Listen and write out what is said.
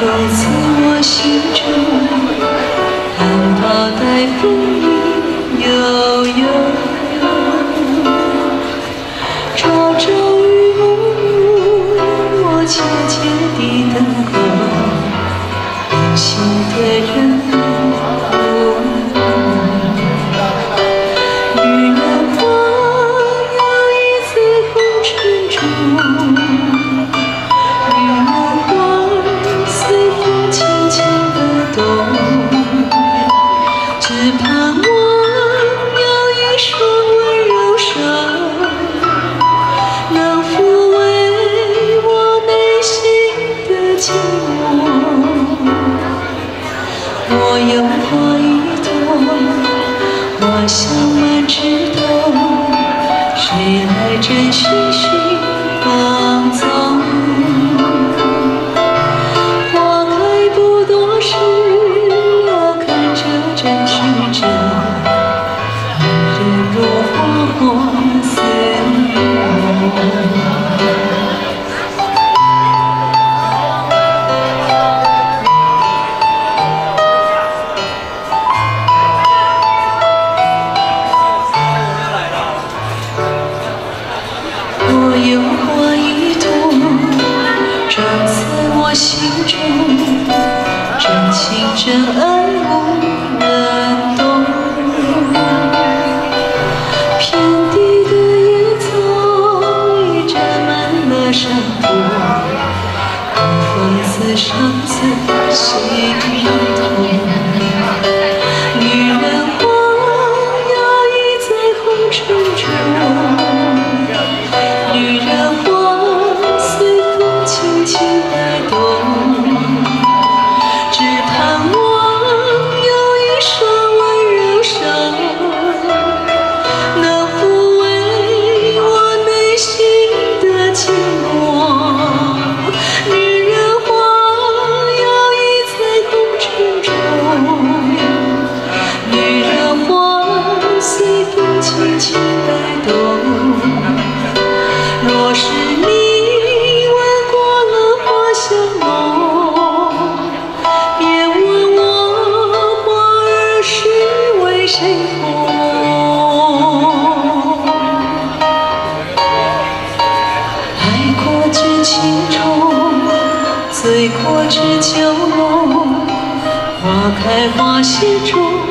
种在我心中，含苞待放意悠悠。朝朝与暮暮，我切切地等候有心的人。女人花摇曳在红尘中，女人花随风轻轻地动，只盼望有一双温柔手，能抚慰我内心的寂寞。我有花一朵，花香满枝头，谁来真徐徐放纵？花开不多时，我看着真曲折，女人如花花随我。我有花一朵，长在我心中，真情真爱无人懂。遍地的野草已沾满了山坡，古风似上自心头。女人花摇曳在红尘中，女人花随风轻轻地动，只盼望有一双温柔手，能抚慰我内心的寂寞。女人花摇曳在红尘中，女人花随风轻轻地动。若是你闻过了花香浓，别问我花儿是为谁红。爱过知情重，醉过知酒浓，花开花谢中。